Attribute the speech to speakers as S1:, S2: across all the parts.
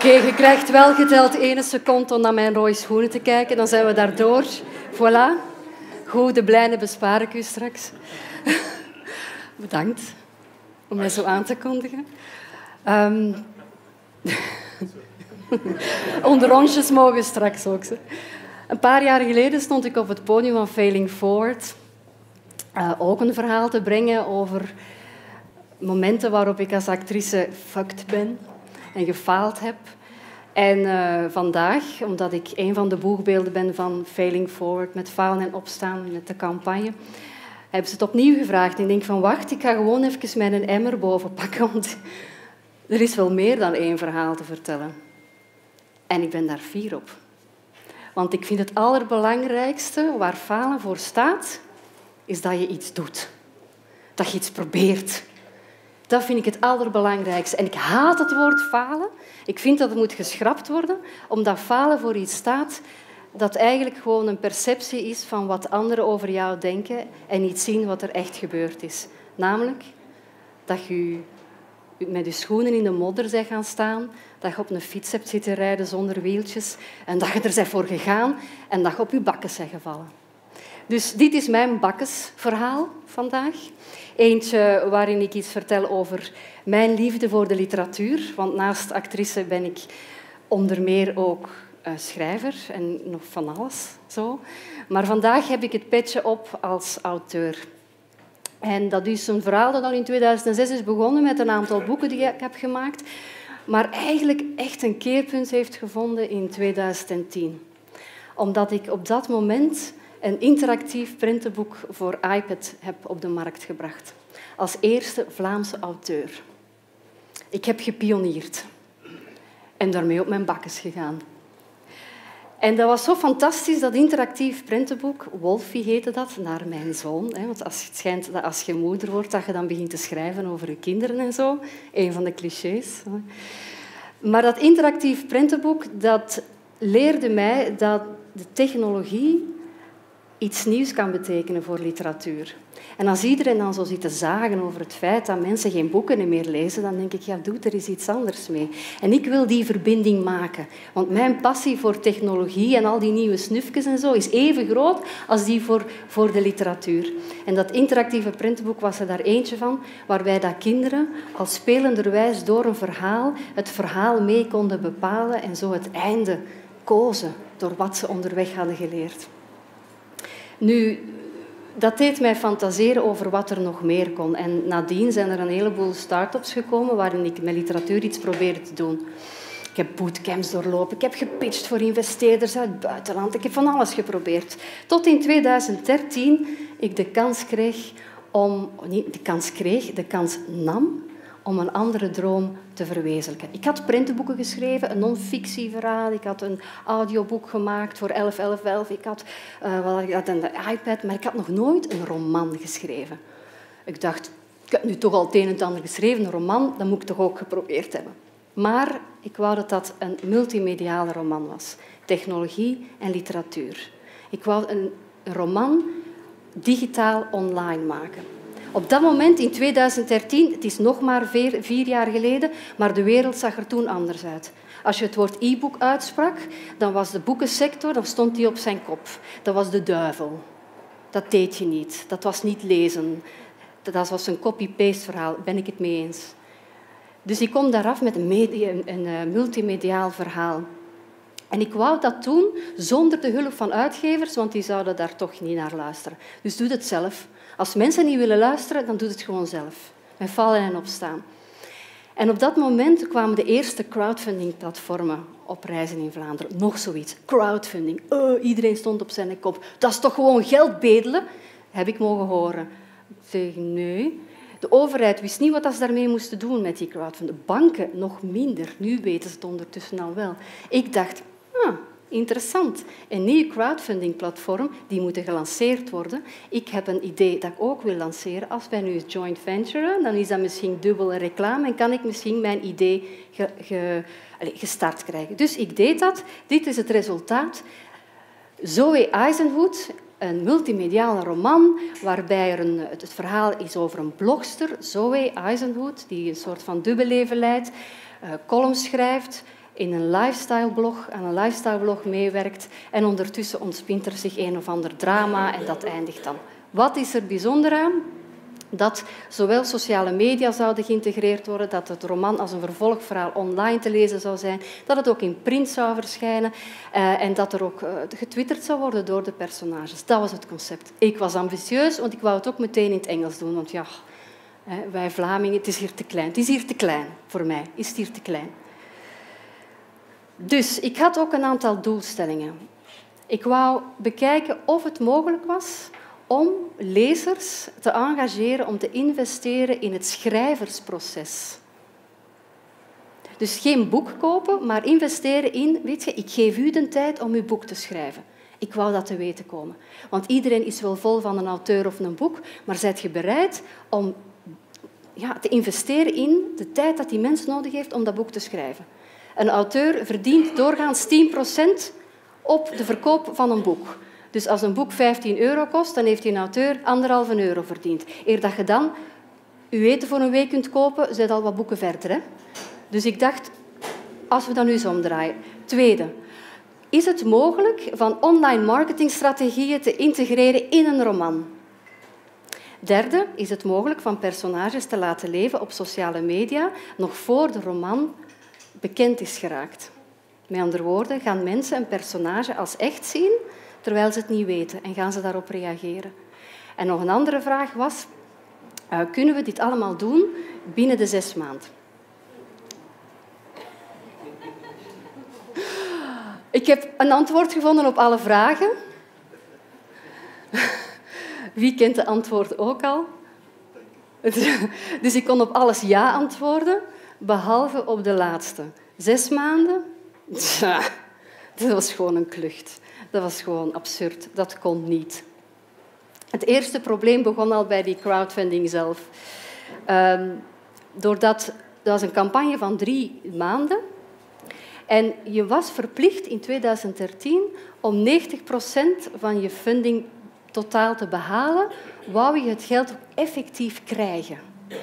S1: Oké, je krijgt wel geteld 1 seconde om naar mijn rode schoenen te kijken. Dan zijn we daardoor. Voilà. Goed, de blijne bespaar ik u straks. Bedankt om mij zo aan te kondigen. Onder onsjes mogen straks ook. Een paar jaar geleden stond ik op het podium van Failing Forward. Ook een verhaal te brengen over momenten waarop ik als actrice fucked ben en gefaald heb. En vandaag, omdat ik een van de boegbeelden ben van Failing Forward, met falen en opstaan, met de campagne, hebben ze het opnieuw gevraagd. En ik denk van, wacht, ik ga gewoon even mijn emmer boven pakken, want er is wel meer dan 1 verhaal te vertellen. En ik ben daar fier op. Want ik vind het allerbelangrijkste waar falen voor staat, is dat je iets doet. Dat je iets probeert. Dat vind ik het allerbelangrijkste. En ik haat het woord falen. Ik vind dat het moet geschrapt worden, omdat falen voor iets staat dat eigenlijk gewoon een perceptie is van wat anderen over jou denken en niet zien wat er echt gebeurd is. Namelijk dat je met je schoenen in de modder bent gaan staan, dat je op een fiets hebt zitten rijden zonder wieltjes en dat je er bent voor gegaan en dat je op je bakkes bent gevallen. Dus dit is mijn bakkesverhaal vandaag. Eentje waarin ik iets vertel over mijn liefde voor de literatuur. Want naast actrice ben ik onder meer ook schrijver en nog van alles. Zo. Maar vandaag heb ik het petje op als auteur. En dat is een verhaal dat al in 2006 is begonnen met een aantal boeken die ik heb gemaakt. Maar eigenlijk echt een keerpunt heeft gevonden in 2010. Omdat ik op dat moment een interactief prentenboek voor iPad heb op de markt gebracht. Als eerste Vlaamse auteur. Ik heb gepioneerd. En daarmee op mijn bakkes gegaan. En dat was zo fantastisch, dat interactief prentenboek. Wolfie heette dat, naar mijn zoon. Want het schijnt dat als je moeder wordt, dat je dan begint te schrijven over je kinderen en zo. Een van de clichés. Maar dat interactief prentenboek, dat leerde mij dat de technologie iets nieuws kan betekenen voor literatuur. En als iedereen dan zo zit te zagen over het feit dat mensen geen boeken meer lezen, dan denk ik, ja, doe er eens iets anders mee. En ik wil die verbinding maken. Want mijn passie voor technologie en al die nieuwe snufjes en zo is even groot als die voor de literatuur. En dat interactieve prentenboek was er daar eentje van, waarbij dat kinderen als spelenderwijs door een verhaal het verhaal mee konden bepalen en zo het einde kozen door wat ze onderweg hadden geleerd. Nu, dat deed mij fantaseren over wat er nog meer kon. En nadien zijn er een heleboel start-ups gekomen waarin ik met literatuur iets probeerde te doen. Ik heb bootcamps doorlopen, ik heb gepitcht voor investeerders uit het buitenland. Ik heb van alles geprobeerd. Tot in 2013 ik de kans nam om een andere droom te verwezenlijken. Ik had prentenboeken geschreven, een non-fictieverhaal. Ik had een audioboek gemaakt voor 11-11-11. Ik had een iPad, maar ik had nog nooit een roman geschreven. Ik dacht, ik heb nu toch al het een en het ander geschreven, een roman, dat moet ik toch ook geprobeerd hebben. Maar ik wou dat dat een multimediale roman was. Technologie en literatuur. Ik wou een roman digitaal online maken. Op dat moment, in 2013, het is nog maar 4 jaar geleden, maar de wereld zag er toen anders uit. Als je het woord e-book uitsprak, dan was de boekensector, dan stond die op zijn kop. Dat was de duivel. Dat deed je niet. Dat was niet lezen. Dat was een copy-paste verhaal, ben ik het mee eens. Dus ik kom daaraf met een multimediaal verhaal. En ik wou dat doen zonder de hulp van uitgevers, want die zouden daar toch niet naar luisteren. Dus doe het zelf. Als mensen niet willen luisteren, dan doe het gewoon zelf. Met vallen en opstaan. En op dat moment kwamen de eerste crowdfunding-platformen op reizen in Vlaanderen. Nog zoiets. Crowdfunding. Iedereen stond op zijn kop. Dat is toch gewoon geld bedelen? Heb ik mogen horen. Ik zeg, nee. De overheid wist niet wat ze daarmee moesten doen met die crowdfunding. Banken nog minder. Nu weten ze het ondertussen al wel. Ik dacht, interessant. Een nieuw crowdfunding-platform, die moet gelanceerd worden. Ik heb een idee dat ik ook wil lanceren. Als wij nu joint venturen, dan is dat misschien dubbele reclame en kan ik misschien mijn idee gestart krijgen. Dus ik deed dat. Dit is het resultaat. Zoe Eisenhood, een multimediale roman waarbij het verhaal is over een blogster, Zoe Eisenhood, die een soort van dubbelleven leidt, columns schrijft in een lifestyleblog, aan een lifestyleblog meewerkt en ondertussen ontspint er zich een of ander drama en dat eindigt dan. Wat is er bijzonder aan? Dat zowel sociale media zouden geïntegreerd worden, dat het roman als een vervolgverhaal online te lezen zou zijn, dat het ook in print zou verschijnen en dat er ook getwitterd zou worden door de personages. Dat was het concept. Ik was ambitieus, want ik wou het ook meteen in het Engels doen, want ja, wij Vlamingen, het is hier te klein. Het is hier te klein, voor mij is het hier te klein. Dus ik had ook een aantal doelstellingen. Ik wou bekijken of het mogelijk was om lezers te engageren, om te investeren in het schrijversproces. Dus geen boek kopen, maar investeren in, weet je, ik geef u de tijd om uw boek te schrijven. Ik wou dat te weten komen. Want iedereen is wel vol van een auteur of een boek, maar zijt je bereid om te investeren in de tijd dat die mens nodig heeft om dat boek te schrijven? Een auteur verdient doorgaans 10% op de verkoop van een boek. Dus als een boek €15 kost, dan heeft die auteur €1,5 verdiend. Eer dat je dan je eten voor een week kunt kopen, zijn al wat boeken verder. Hè? Dus ik dacht, als we dat nu eens omdraaien. Tweede, is het mogelijk van online marketingstrategieën te integreren in een roman? Derde, is het mogelijk van personages te laten leven op sociale media nog voor de roman bekend is geraakt? Met andere woorden, gaan mensen een personage als echt zien terwijl ze het niet weten en gaan ze daarop reageren? En nog een andere vraag was, kunnen we dit allemaal doen binnen de 6 maanden? Ik heb een antwoord gevonden op alle vragen. Wie kent de antwoord ook al? Dus ik kon op alles ja antwoorden, behalve op de laatste. 6 maanden? Tja, dat was gewoon een klucht. Dat was gewoon absurd. Dat kon niet. Het eerste probleem begon al bij die crowdfunding zelf. Dat was een campagne van 3 maanden. En je was verplicht in 2013 om 90% van je funding totaal te behalen, wou je het geld ook effectief krijgen.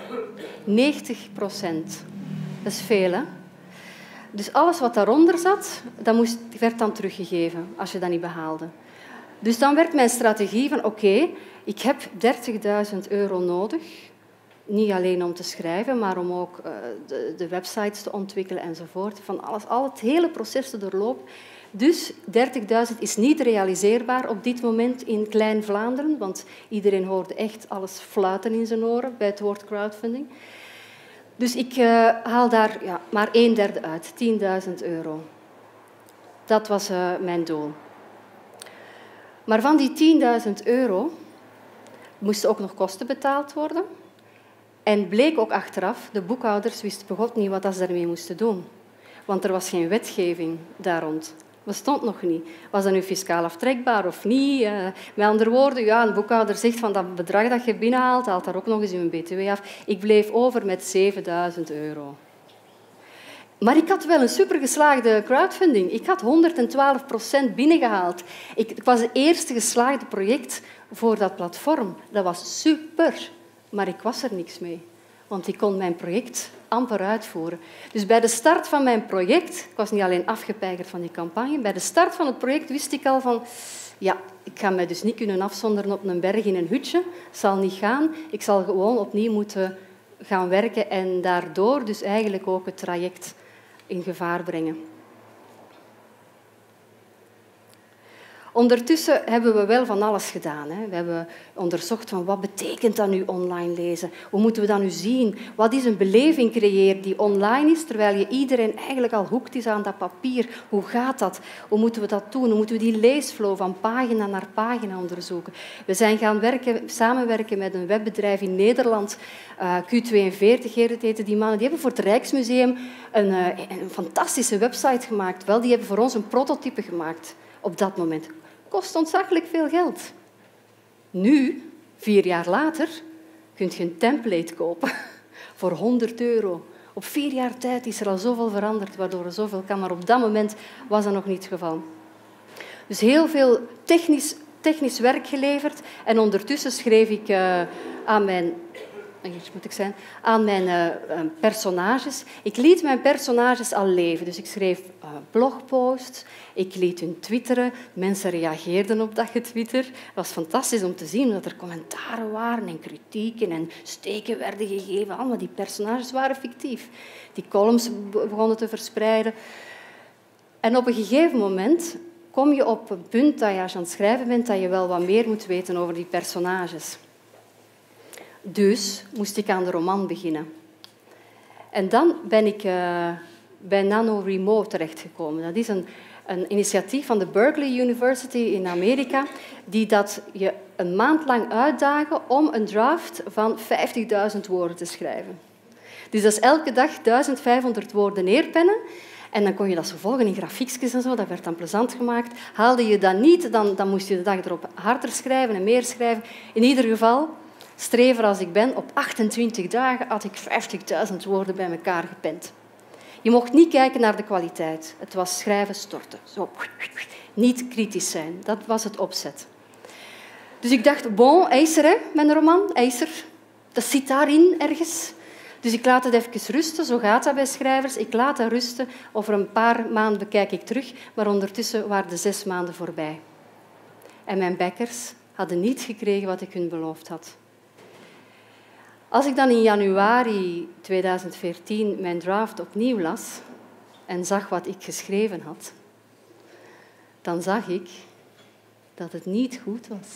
S1: 90%. Dat is veel, hè? Dus alles wat daaronder zat, dat werd dan teruggegeven als je dat niet behaalde. Dus dan werd mijn strategie van oké, ik heb €30.000 nodig. Niet alleen om te schrijven, maar om ook de websites te ontwikkelen enzovoort. Van al het hele proces te doorlopen. Dus 30.000 is niet realiseerbaar op dit moment in Klein-Vlaanderen, want iedereen hoorde echt alles fluiten in zijn oren bij het woord crowdfunding. Dus ik haal daar maar 1/3 uit, €10.000. Dat was mijn doel. Maar van die €10.000 moesten ook nog kosten betaald worden. En bleek ook achteraf, de boekhouders wisten begot niet wat ze daarmee moesten doen. Want er was geen wetgeving daar rond. Dat stond nog niet. Was dat nu fiscaal aftrekbaar of niet? Met andere woorden, een boekhouder zegt van dat bedrag dat je binnenhaalt, haalt daar ook nog eens uw btw af. Ik bleef over met €7.000. Maar ik had wel een supergeslaagde crowdfunding. Ik had 112% binnengehaald. Ik was het eerste geslaagde project voor dat platform. Dat was super. Maar ik was er niks mee. Want ik kon mijn project amper uitvoeren. Dus bij de start van mijn project, ik was niet alleen afgepeigerd van die campagne, bij de start van het project wist ik al van, ja, ik ga mij dus niet kunnen afzonderen op een berg in een hutje. Dat zal niet gaan. Ik zal gewoon opnieuw moeten gaan werken en daardoor dus eigenlijk ook het traject in gevaar brengen. Ondertussen hebben we wel van alles gedaan. We hebben onderzocht van wat betekent dat nu online lezen? Hoe moeten we dat nu zien? Wat is een beleving creëren die online is, terwijl je iedereen eigenlijk al hoekt is aan dat papier? Hoe gaat dat? Hoe moeten we dat doen? Hoe moeten we die leesflow van pagina naar pagina onderzoeken? We zijn gaan samenwerken met een webbedrijf in Nederland, Q42 heten die mannen. Die hebben voor het Rijksmuseum een fantastische website gemaakt. Wel, die hebben voor ons een prototype gemaakt op dat moment. Kost ontzaglijk veel geld. Nu, 4 jaar later, kun je een template kopen voor €100. Op 4 jaar tijd is er al zoveel veranderd, waardoor er zoveel kan. Maar op dat moment was dat nog niet het geval. Dus heel veel technisch werk geleverd. En ondertussen schreef ik aan mijn hier moet ik zijn, aan mijn personages. Ik liet mijn personages al leven. Dus ik schreef blogposts, ik liet hun twitteren. Mensen reageerden op dat getwitter. Het was fantastisch om te zien dat er commentaren waren en kritieken en steken werden gegeven. Allemaal die personages waren fictief. Die columns begonnen te verspreiden. En op een gegeven moment kom je op een punt dat je als je aan het schrijven bent dat je wel wat meer moet weten over die personages. Dus moest ik aan de roman beginnen. En dan ben ik bij NaNoWriMo terechtgekomen. Dat is een initiatief van de Berkeley University in Amerika die dat je een maand lang uitdagen om een draft van 50.000 woorden te schrijven. Dus dat is elke dag 1500 woorden neerpennen. En dan kon je dat zo volgen in grafiekjes en zo. Dat werd dan plezant gemaakt. Haalde je dat niet, dan moest je de dag erop harder schrijven en meer schrijven. In ieder geval, strever als ik ben, op 28 dagen had ik 50.000 woorden bij elkaar gepend. Je mocht niet kijken naar de kwaliteit. Het was schrijven, storten. Zo. Niet kritisch zijn. Dat was het opzet. Dus ik dacht, bon, hij is er, hè, mijn roman. Hij is er. Dat zit daarin ergens. Dus ik laat het even rusten, zo gaat dat bij schrijvers. Ik laat dat rusten, over een paar maanden bekijk ik terug, maar ondertussen waren de 6 maanden voorbij. En mijn backers hadden niet gekregen wat ik hun beloofd had. Als ik dan in januari 2014 mijn draft opnieuw las en zag wat ik geschreven had, dan zag ik dat het niet goed was.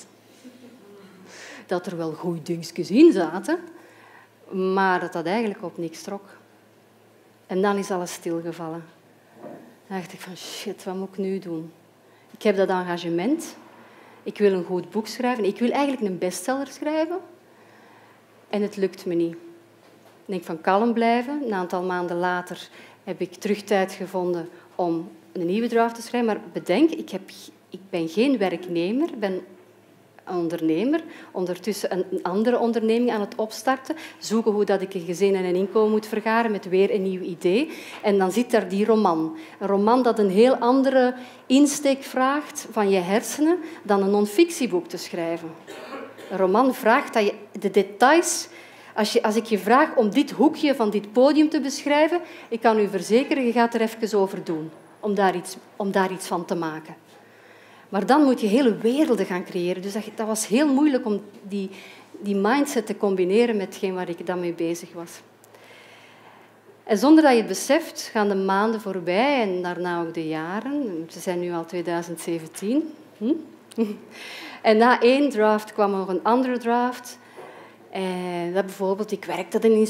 S1: Dat er wel goede dingetjes in zaten, maar dat dat eigenlijk op niks trok. En dan is alles stilgevallen. Dan dacht ik van, shit, wat moet ik nu doen? Ik heb dat engagement. Ik wil een goed boek schrijven. Ik wil eigenlijk een bestseller schrijven. En het lukt me niet. Ik denk van kalm blijven. Een aantal maanden later heb ik terug tijd gevonden om een nieuwe draft te schrijven. Maar bedenk, ik ben geen werknemer. Ik ben een ondernemer, ondertussen een andere onderneming aan het opstarten, zoeken hoe dat ik een gezin en een inkomen moet vergaren met weer een nieuw idee. En dan zit daar die roman. Een roman dat een heel andere insteek vraagt van je hersenen dan een non-fictieboek te schrijven. Een roman vraagt dat je de details... Als ik je vraag om dit hoekje van dit podium te beschrijven, ik kan u verzekeren, je gaat er even over doen om daar iets van te maken. Maar dan moet je hele werelden gaan creëren. Dus dat was heel moeilijk om die mindset te combineren met hetgeen waar ik dan mee bezig was. En zonder dat je het beseft, gaan de maanden voorbij en daarna ook de jaren. We zijn nu al 2017. En na 1 draft kwam er nog een andere draft. En dat bijvoorbeeld, ik werk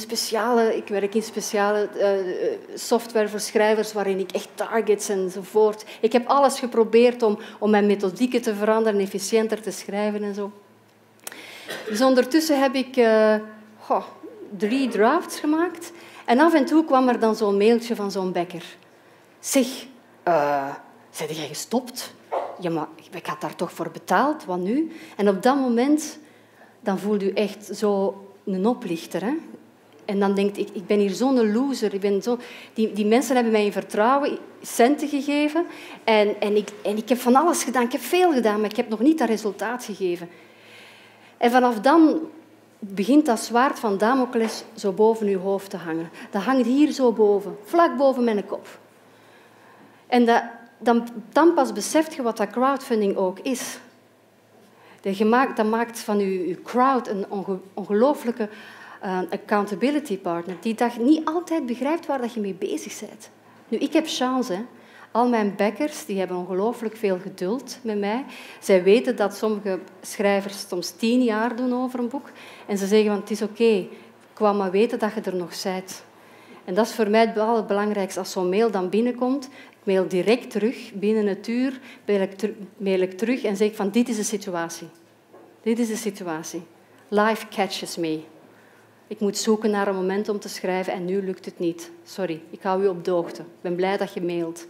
S1: in speciale software voor schrijvers waarin ik echt targets enzovoort. Ik heb alles geprobeerd om mijn methodieken te veranderen, efficiënter te schrijven en zo. Dus ondertussen heb ik 3 drafts gemaakt. En af en toe kwam er dan zo'n mailtje van zo'n bakker. Zeg, ben jij gestopt? Ja, maar ik had daar toch voor betaald, wat nu? En op dat moment... dan voel je echt zo een oplichter. Hè? En dan denk ik ben hier zo'n loser. Die mensen hebben mij in vertrouwen centen gegeven. En ik heb van alles gedaan. Ik heb veel gedaan, maar ik heb nog niet dat resultaat gegeven. En vanaf dan begint dat zwaard van Damocles zo boven je hoofd te hangen. Dat hangt hier zo boven, vlak boven mijn kop. En dan pas beseft je wat dat crowdfunding ook is. Dat maakt van je crowd een ongelooflijke accountability partner die dat niet altijd begrijpt waar dat je mee bezig bent. Nu, ik heb chance. Hè. Al mijn backers die hebben ongelooflijk veel geduld met mij. Zij weten dat sommige schrijvers soms 10 jaar doen over een boek. En ze zeggen, het is oké, ik wou maar weten dat je er nog bent. En dat is voor mij het allerbelangrijkste. Als zo'n mail dan binnenkomt, ik mail direct terug. Binnen een uur mail ik terug en zeg van dit is de situatie. Dit is de situatie. Life catches me. Ik moet zoeken naar een moment om te schrijven en nu lukt het niet. Sorry, ik hou u op de hoogte. Ik ben blij dat je mailt.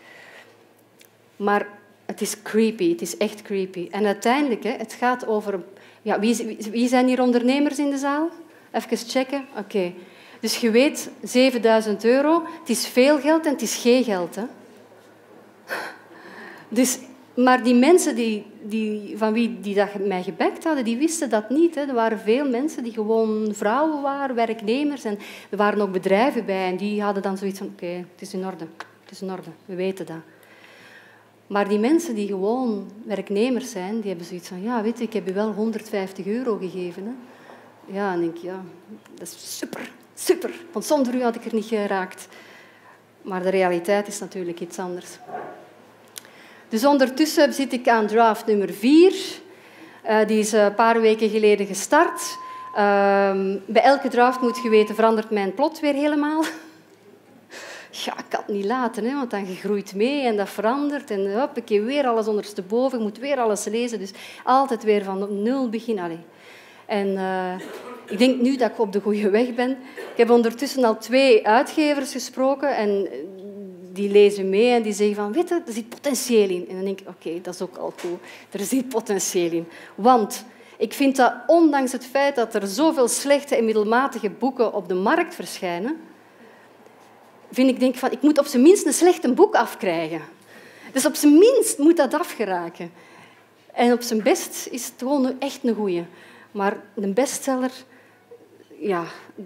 S1: Maar het is creepy, het is echt creepy. En uiteindelijk, het gaat over... Ja, wie zijn hier ondernemers in de zaal? Even checken. Oké. Dus je weet, €7.000. Het is veel geld en het is geen geld. Hè? Dus Maar die mensen van wie die dat mij gebekt hadden, die wisten dat niet. Hè. Er waren veel mensen die gewoon vrouwen waren, werknemers. En er waren ook bedrijven bij. En die hadden dan zoiets van, oké, het is in orde. Het is in orde, we weten dat. Maar die mensen die gewoon werknemers zijn, die hebben zoiets van, ja, weet je, ik heb je wel €150 gegeven. Hè. Ja, en denk ik, ja, dat is super, super. Want zonder u had ik er niet geraakt. Maar de realiteit is natuurlijk iets anders. Dus ondertussen zit ik aan draft nummer 4. Die is een paar weken geleden gestart. Bij elke draft, moet je weten, verandert mijn plot weer helemaal. Ja, ik kan het niet laten, hè, want dan groeit mee en dat verandert. En hoppakee, weer alles ondersteboven. Ik moet weer alles lezen. Dus altijd weer van nul beginnen. Allee. En ik denk nu dat ik op de goede weg ben. Ik heb ondertussen al 2 uitgevers gesproken. En die lezen mee en die zeggen van, weet je, er zit potentieel in. En dan denk ik, oké, dat is ook al cool. Er zit potentieel in. Want ik vind dat, ondanks het feit dat er zoveel slechte en middelmatige boeken op de markt verschijnen, denk van, ik moet op zijn minst een slecht boek afkrijgen. Dus op zijn minst moet dat afgeraken. En op zijn best is het gewoon echt een goeie. Maar een bestseller, ja,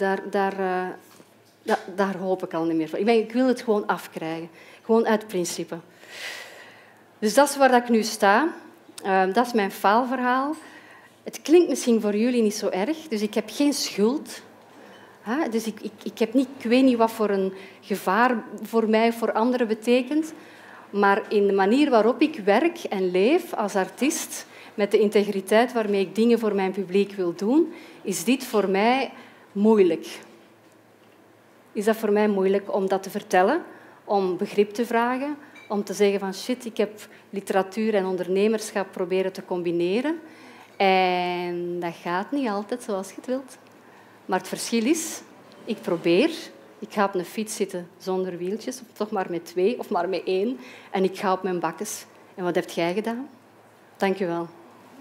S1: daar hoop ik al niet meer van. Ik wil het gewoon afkrijgen. Gewoon uit principe. Dus dat is waar ik nu sta. Dat is mijn faalverhaal. Het klinkt misschien voor jullie niet zo erg. Dus ik heb geen schuld. Dus ik weet niet wat voor een gevaar voor mij of voor anderen betekent. Maar in de manier waarop ik werk en leef als artiest, met de integriteit waarmee ik dingen voor mijn publiek wil doen, is dit voor mij moeilijk. Is dat voor mij moeilijk om dat te vertellen, om begrip te vragen, om te zeggen van shit, ik heb literatuur en ondernemerschap proberen te combineren. En dat gaat niet altijd zoals je het wilt. Maar het verschil is, ik probeer, ik ga op een fiets zitten zonder wieltjes, of toch maar met 2 of maar met 1, en ik ga op mijn bakkes. En wat heb jij gedaan? Dank je wel.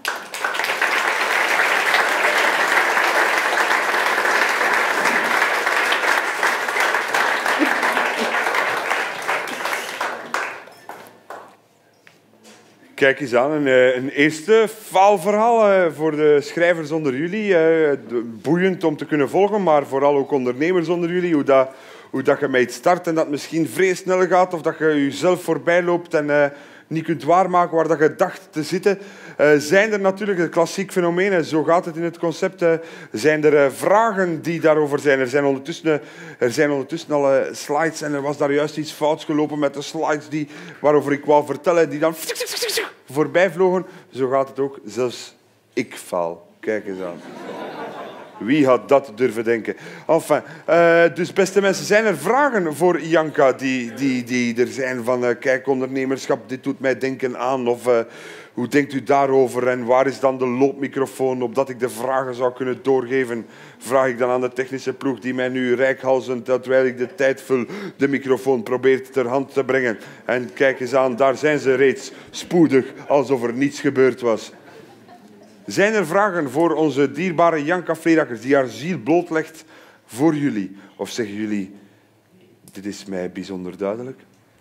S2: Kijk eens aan, een eerste faalverhaal voor de schrijvers onder jullie. Boeiend om te kunnen volgen, maar vooral ook ondernemers onder jullie. Hoe dat je met iets start en dat misschien vrij snel gaat, of dat je jezelf voorbij loopt en niet kunt waarmaken waar dat je dacht te zitten. Zijn er natuurlijk een klassiek fenomeen, en zo gaat het in het concept. Zijn er vragen die daarover zijn? Er zijn ondertussen al slides en er was daar juist iets fouts gelopen met de slides waarover ik wou vertellen, die dan voorbij vlogen. Zo gaat het ook. Zelfs ik faal. Kijk eens aan. Wie had dat durven denken? Enfin, dus beste mensen, zijn er vragen voor Janka die er zijn van kijk, ondernemerschap, dit doet mij denken aan, of hoe denkt u daarover en waar is dan de loopmicrofoon, opdat ik de vragen zou kunnen doorgeven, vraag ik dan aan de technische ploeg die mij nu reikhalzend, terwijl ik de tijd vul, de microfoon probeert ter hand te brengen. En kijk eens aan, daar zijn ze reeds, spoedig, alsof er niets gebeurd was. Zijn er vragen voor onze dierbare Janka Vleerackers die haar ziel blootlegt voor jullie? Of zeggen jullie, dit is mij bijzonder duidelijk?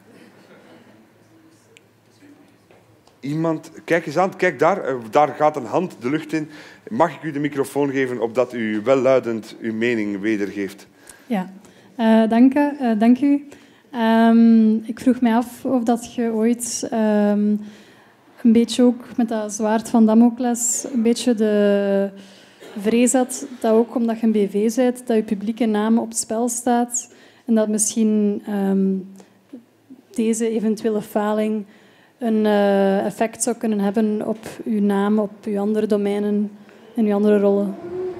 S2: Iemand, kijk eens aan, kijk daar gaat een hand de lucht in. Mag ik u de microfoon geven, opdat u welluidend uw mening wedergeeft?
S3: Ja, dank u. Ik vroeg mij af of dat je ooit een beetje ook met dat zwaard van Damocles een beetje de vrees had dat ook omdat je een BV bent, dat je publieke naam op het spel staat en dat misschien deze eventuele faling een effect zou kunnen hebben op uw naam, op uw andere domeinen en uw andere rollen.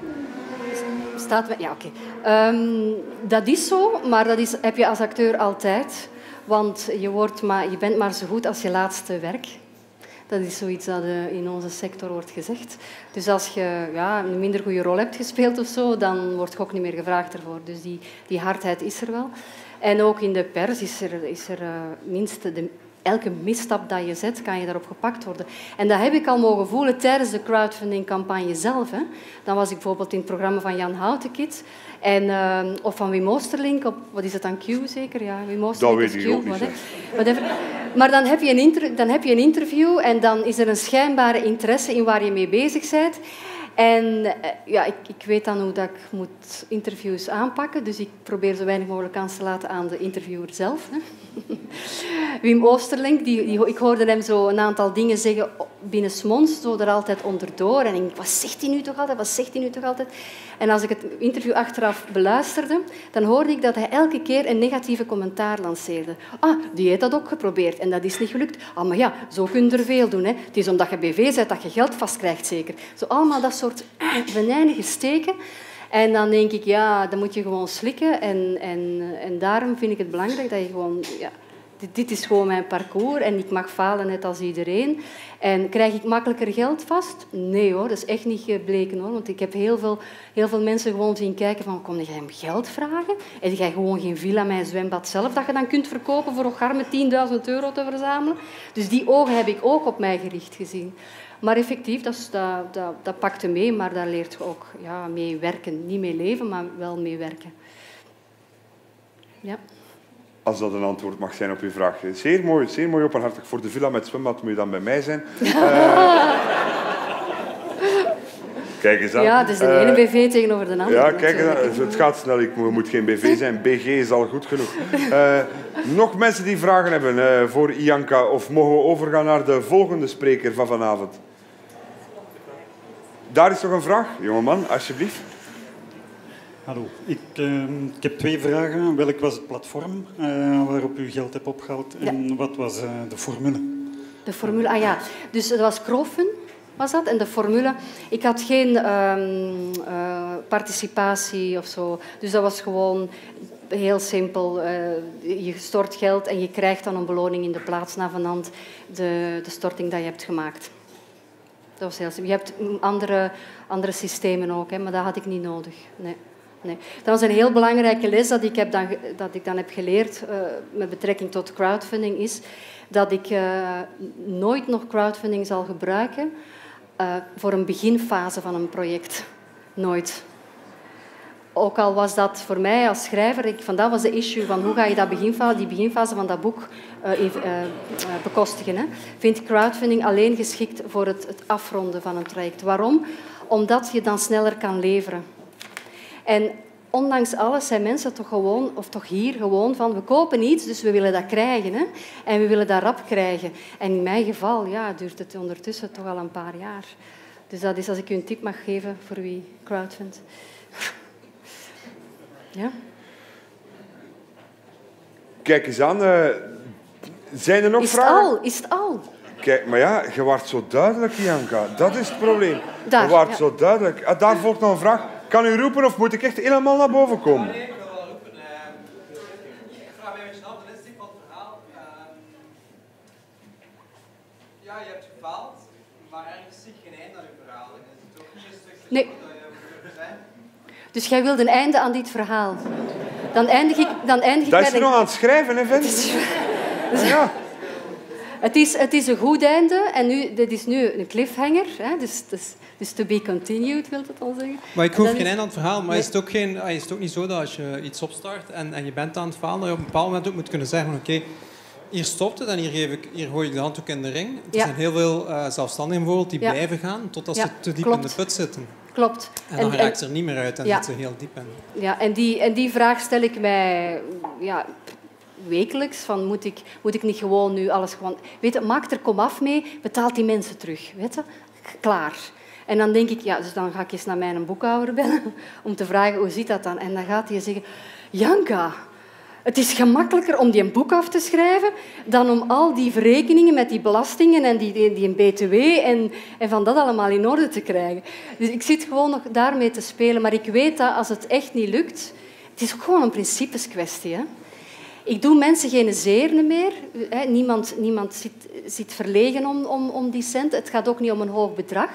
S1: Ja, oké. Dat is zo, maar dat heb je als acteur altijd. Want je bent maar zo goed als je laatste werk. Dat is zoiets dat in onze sector wordt gezegd. Dus als je een minder goede rol hebt gespeeld of zo, dan word je ook niet meer gevraagd ervoor. Dus die hardheid is er wel. En ook in de pers is er minstens elke misstap dat je zet, kan je daarop gepakt worden. En dat heb ik al mogen voelen tijdens de crowdfunding-campagne zelf. Hè. Dan was ik bijvoorbeeld in het programma van Jan Houtenkit of van Wim Oosterlink op, wat is het dan, Q zeker? Ja, Wim Oosterlink
S2: dat weet ik ook niet.
S1: Maar dan heb je een interview en dan is er een schijnbare interesse in waar je mee bezig bent. En ik weet dan hoe dat ik moet interviews aanpakken, dus ik probeer zo weinig mogelijk kans te laten aan de interviewer zelf. Hè. Wim Oosterlink, ik hoorde hem zo een aantal dingen zeggen binnensmonds, zo er altijd onderdoor. En ik denk, wat zegt hij nu toch altijd? En als ik het interview achteraf beluisterde, dan hoorde ik dat hij elke keer een negatieve commentaar lanceerde. Die heeft dat ook geprobeerd en dat is niet gelukt. Maar ja, zo kun je er veel doen. Hè. Het is omdat je BV bent dat je geld vastkrijgt, zeker. Zo allemaal dat soort venijnige steken. En dan denk ik, ja, dan moet je gewoon slikken. En daarom vind ik het belangrijk dat je gewoon... Ja, dit is gewoon mijn parcours en ik mag falen net als iedereen. En krijg ik makkelijker geld vast? Nee hoor, dat is echt niet gebleken hoor. Want ik heb heel veel mensen gewoon zien kijken van, kom jij hem geld vragen? Heb jij gewoon geen villa met een zwembad zelf dat je dan kunt verkopen voor nog met 10.000 euro te verzamelen? Dus die ogen heb ik ook op mij gericht gezien. Maar effectief, dat pakte mee, maar daar leert je ook mee werken. Niet mee leven, maar wel mee werken. Ja.
S2: Als dat een antwoord mag zijn op uw vraag. Zeer mooi openhartig. Voor de villa met zwembad moet je dan bij mij zijn. Kijk eens aan.
S1: Ja, dus de ene BV tegenover de andere.
S2: Ja, kijk eens aan. Het gaat snel. Het moet geen BV zijn. BG is al goed genoeg. Nog mensen die vragen hebben voor Ianka? Of mogen we overgaan naar de volgende spreker van vanavond? Daar is toch een vraag? Jongeman, alsjeblieft.
S4: Hallo, ik heb 2 vragen. Welk was het platform waarop u geld hebt opgehaald en wat was de formule?
S1: De formule, dus dat was crowdfund, was dat. En de formule, ik had geen participatie of zo. Dus dat was gewoon heel simpel. Je stort geld en je krijgt dan een beloning in de plaats navenant de storting dat je hebt gemaakt. Dat was heel simpel. Je hebt andere systemen ook, hè, maar dat had ik niet nodig. Nee. Dat was een heel belangrijke les dat ik dan heb geleerd met betrekking tot crowdfunding, is dat ik nooit nog crowdfunding zal gebruiken voor een beginfase van een project. Nooit. Ook al was dat voor mij als schrijver, dat was de issue van hoe ga je die beginfase van dat boek bekostigen. Hè? Vind ik crowdfunding alleen geschikt voor het afronden van een traject. Waarom? Omdat je dan sneller kan leveren. En ondanks alles zijn mensen toch gewoon, of toch hier gewoon van, we kopen iets, dus we willen dat krijgen. Hè? En we willen dat rap krijgen. En in mijn geval duurt het ondertussen toch al een paar jaar. Dus dat is, als ik u een tip mag geven voor wie crowdfundt. Ja?
S2: Kijk eens aan. Zijn er nog vragen?
S1: Is het al?
S2: Kijk, maar ja, je wordt zo duidelijk, Ianka. Dat is het probleem.
S1: Daar,
S2: je wordt zo duidelijk. Daar volgt nog een vraag. Kan u roepen of moet ik echt helemaal naar boven komen?
S5: Nee, ik wil wel roepen. Ik vraag mij een beetje af, de insteek van het verhaal. Ja, je hebt gefaald, maar ergens zie je geen einde aan je verhaal. En is het ook niet een stuk dat je zijn?
S1: Dus jij wilt een einde aan dit verhaal. Dan eindig ik
S2: dat is er nog aan het schrijven, hè, vent? Ja.
S1: Het is een goed einde en dit is nu een cliffhanger. Hè? Dus to be continued, wil het al zeggen.
S5: Maar ik hoef geen einde aan het verhaal. Maar is het ook niet zo dat als je iets opstart en je bent aan het falen, dat je op een bepaald moment ook moet kunnen zeggen oké, hier stopt het en hier gooi ik de handdoek in de ring. Er zijn heel veel zelfstandigen bijvoorbeeld die blijven gaan totdat ze te diep in de put zitten.
S1: Klopt.
S5: En dan raakt ze er niet meer uit en zit ze heel diep in.
S1: Ja, en die vraag stel ik mij wekelijks. Van, moet ik niet gewoon nu alles gewoon... Weet je, maak er komaf mee, betaalt die mensen terug. Weet je? Klaar. En dan denk ik, dus dan ga ik eens naar mijn boekhouder bellen om te vragen, hoe zit dat dan? En dan gaat hij zeggen, Janka, het is gemakkelijker om die een boek af te schrijven dan om al die verrekeningen met die belastingen en die BTW en van dat allemaal in orde te krijgen. Dus ik zit gewoon nog daarmee te spelen. Maar ik weet dat als het echt niet lukt... Het is ook gewoon een principeskwestie. Hè? Ik doe mensen geen zeer meer. Niemand zit verlegen om die cent. Het gaat ook niet om een hoog bedrag.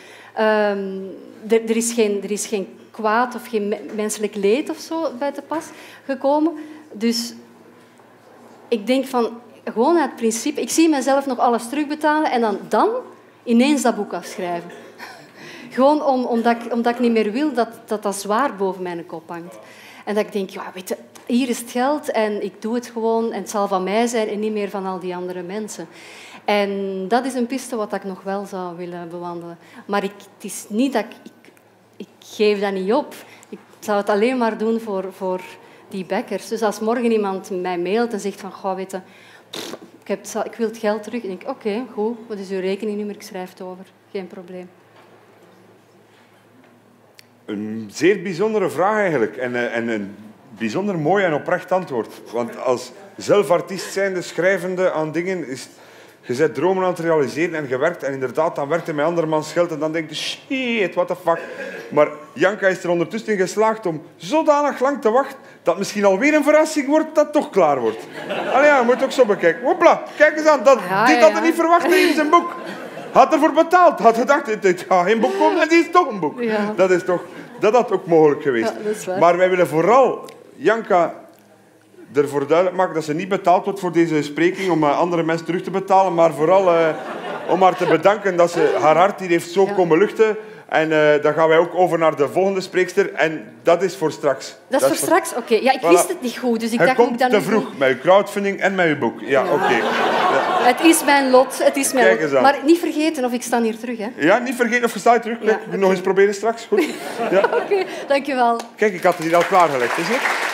S1: Er is geen kwaad of geen menselijk leed of zo bij te pas gekomen. Dus ik denk van, gewoon uit principe... Ik zie mezelf nog alles terugbetalen en dan ineens dat boek afschrijven. Gewoon omdat ik niet meer wil dat zwaar boven mijn kop hangt. En dat ik denk, ja, weet je, hier is het geld en ik doe het gewoon en het zal van mij zijn en niet meer van al die andere mensen. En dat is een piste wat ik nog wel zou willen bewandelen. Maar het is niet dat ik geef dat niet op. Ik zou het alleen maar doen voor die backers. Dus als morgen iemand mij mailt en zegt van, goh, weet je, ik wil het geld terug. Dan denk ik, oké, goed, wat is uw rekeningnummer? Ik schrijf het over. Geen probleem.
S2: Een zeer bijzondere vraag eigenlijk. En een bijzonder mooi en oprecht antwoord. Want als zelfartiest zijnde, schrijvende aan dingen, is je bent dromen aan het realiseren en gewerkt. En inderdaad, dan werkt hij met andermans geld en dan denk je, shit, what the fuck. Maar Janka is er ondertussen in geslaagd om zodanig lang te wachten dat misschien alweer een verrassing wordt dat toch klaar wordt. Allee, ja, je moet ook zo bekijken. Hopla, kijk eens aan. Dit had hij niet verwacht in zijn boek. Had ervoor betaald. Had gedacht, dit gaat geen boek komen en die is toch een boek.
S1: Ja.
S2: Dat had ook mogelijk geweest.
S1: Ja, dat is waar.
S2: Maar wij willen vooral Janka ervoor duidelijk maken dat ze niet betaald wordt voor deze spreking om andere mensen terug te betalen, maar vooral om haar te bedanken dat ze haar hart hier heeft zo komen luchten. En dan gaan wij ook over naar de volgende spreekster. En dat is voor straks.
S1: Dat is voor straks? Oké. Ja, ik wist het niet goed, dus ik dacht...
S2: komt te vroeg met je crowdfunding en met je boek. Ja, oké. Ja.
S1: Het is mijn lot. Het is mijn
S2: Kijk eens
S1: lot.
S2: aan.
S1: Maar niet vergeten of ik sta hier terug. Hè?
S2: Ja, niet vergeten of je staat terug.
S1: Ja,
S2: Nog eens proberen straks. Goed. Ja.
S1: Oké, dankjewel.
S2: Kijk, ik had het hier al klaargelegd. Is het?